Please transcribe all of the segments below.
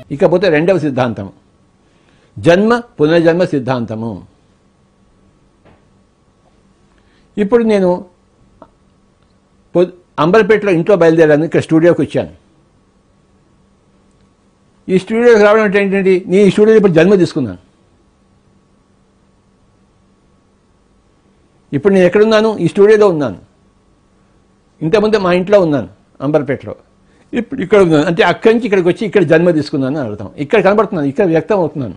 ఇకపోతే రెండవ సిద్ధాంతం జన్మ పునర్జన్మ సిద్ధాంతము. ఇప్పుడు నేను అంబర్పేటలో ఇంట్లో బయలుదేరాను, ఇక్కడ స్టూడియోకి వచ్చాను. ఈ స్టూడియోకి రావడం అంటే ఏంటంటే నేను ఈ స్టూడియోలో ఇప్పుడు జన్మ తీసుకున్నాను. ఇప్పుడు నేను ఎక్కడున్నాను? ఈ స్టూడియోలో ఉన్నాను. ఇంతకుముందు మా ఇంట్లో ఉన్నాను అంబర్పేటలో, ఇప్పుడు ఇక్కడ ఉన్నాను. అంటే అక్కడి నుంచి ఇక్కడికి వచ్చి ఇక్కడ జన్మ తీసుకున్నాను అని అర్థం. ఇక్కడ కనబడుతున్నాను, ఇక్కడ వ్యక్తం అవుతున్నాను.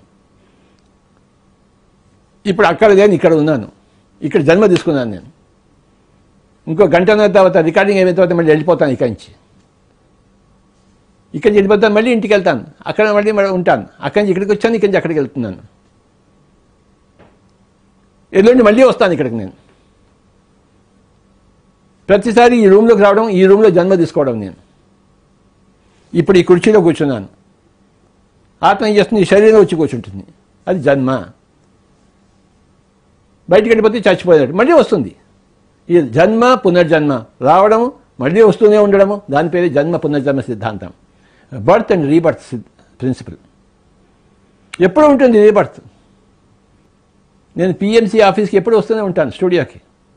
ఇప్పుడు అక్కడ లేని ఇక్కడ ఉన్నాను, ఇక్కడ జన్మ తీసుకున్నాను నేను. ఇంకో గంటన్నర తర్వాత రికార్డింగ్ అయిన తర్వాత మళ్ళీ వెళ్ళిపోతాను ఇక్కడి నుంచి. ఇక్కడి నుంచి వెళ్ళిపోతాను, మళ్ళీ ఇంటికి వెళ్తాను, అక్కడ మళ్ళీ ఉంటాను. అక్కడి నుంచి ఇక్కడికి వచ్చాను, ఇక్కడి నుంచి అక్కడికి వెళ్తున్నాను. ఎల్లుండి మళ్ళీ వస్తాను ఇక్కడికి నేను. ప్రతిసారి ఈ రూమ్లోకి రావడం, ఈ రూమ్లో జన్మ తీసుకోవడం నేను. ఇప్పుడు ఈ కుర్చీలో కూర్చున్నాను, ఆత్మ ఏం చేస్తుంది? ఈ శరీరం వచ్చి కూర్చుంటుంది, అది జన్మ. బయటికి వెళ్ళిపోతే చచ్చిపోయినట్టు మళ్ళీ వస్తుంది. ఈ జన్మ పునర్జన్మ రావడం మళ్ళీ వస్తూనే ఉండడము, దాని పేరు జన్మ పునర్జన్మ సిద్ధాంతం. బర్త్ అండ్ రీబర్త్ ప్రిన్సిపల్ ఎప్పుడు ఉంటుంది. రీబర్త్ నేను పిఎంసి ఆఫీస్కి ఎప్పుడు వస్తూనే ఉంటాను, స్టూడియోకి.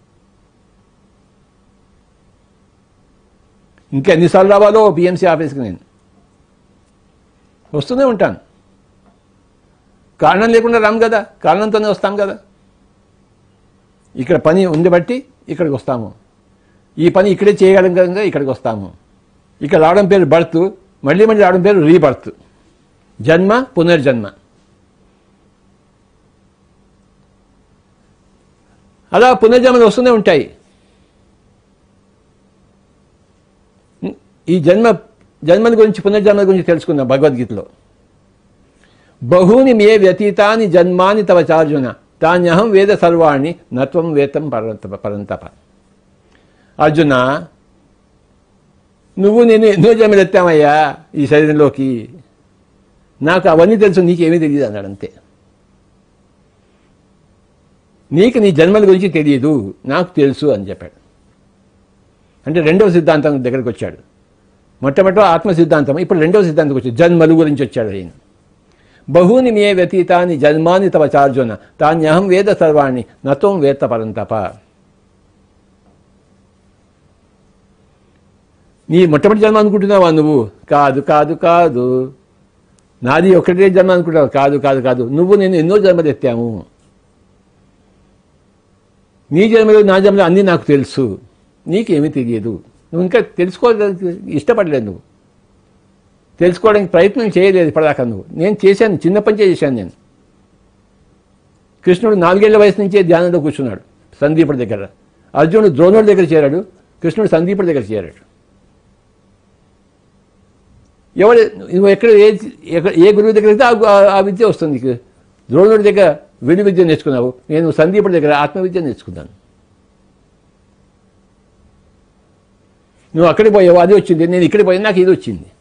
ఇంకెన్నిసార్లు రావాలో పిఎంసి ఆఫీస్కి నేను వస్తూనే ఉంటాను. కారణం లేకుండా రాము కదా, కారణంతోనే వస్తాం కదా. ఇక్కడ పని ఉంది బట్టి ఇక్కడికి వస్తాము, ఈ పని ఇక్కడే చేయగలం కనుక ఇక్కడికి వస్తాము. ఇక్కడ రావడం పేరు బర్త్, మళ్ళీ మళ్ళీ రావడం పేరు రీబర్త్, జన్మ పునర్జన్మ. అలా పునర్జన్మలు వస్తూనే ఉంటాయి. ఈ జన్మల గురించి పునర్జన్మల గురించి తెలుసుకుందాం భగవద్గీతలో. బహూని మే వ్యతీతాని జన్మాని తవ చార్జున తాన్యహం వేద సర్వాణి నత్వం వేతం పరంతప. అర్జున, నువ్వు నేను ఎన్నో జన్మలు ఎత్తామయ్యా ఈ శరీరంలోకి, నాకు అవన్నీ తెలుసు, నీకేమీ తెలియదు అన్నాడు. అంతే. నీకు నీ జన్మల గురించి తెలియదు, నాకు తెలుసు అని చెప్పాడు. అంటే రెండవ సిద్ధాంతం దగ్గరికి వచ్చాడు. మొట్టమొదటి ఆత్మ సిద్ధాంతం, ఇప్పుడు రెండవ సిద్ధాంతం వచ్చాడు, జన్మల గురించి వచ్చాడు ఆయన. బహూని మే వ్యతీతాని జన్మాని తవ చార్జున తాన్యహం వేద సర్వాణి నత్వం వేత్త పరంతప. నీ మొట్టమొదటి జన్మ అనుకుంటున్నావా నువ్వు? కాదు కాదు కాదు. నాది ఒకటే జన్మ అనుకుంటున్నావు? కాదు కాదు కాదు. నువ్వు నేను ఎన్నో జన్మలు ఎత్తాము. నీ జన్మలు నా జన్మలు అన్నీ నాకు తెలుసు, నీకేమీ తెలియదు. నువ్వు ఇంకా తెలుసుకోవడానికి ఇష్టపడలేదు, నువ్వు తెలుసుకోవడానికి ప్రయత్నం చేయలేదు ఇప్పటిదాకా. నువ్వు నేను చేశాను, చిన్నప్పటి నుంచే చేశాను నేను. కృష్ణుడు 4 ఏళ్ల వయసు నుంచే ధ్యానంలో కూర్చున్నాడు సందీపుడి దగ్గర. అర్జునుడు ద్రోణుడి దగ్గర చేరాడు, కృష్ణుడు సందీపుడి దగ్గర చేరాడు. ఎవరు నువ్వు ఎక్కడ ఏ గురువు దగ్గర అయితే ఆ విద్య వస్తుంది. ద్రోణుడి దగ్గర విలు విద్య నేర్చుకున్నావు, నేను సందీపుడి దగ్గర ఆత్మవిద్య నేర్చుకున్నాను. నువ్వు అక్కడికి పోయావు, అది వచ్చింది. నేను ఇక్కడికి పోయినా నాకు ఇది వచ్చింది.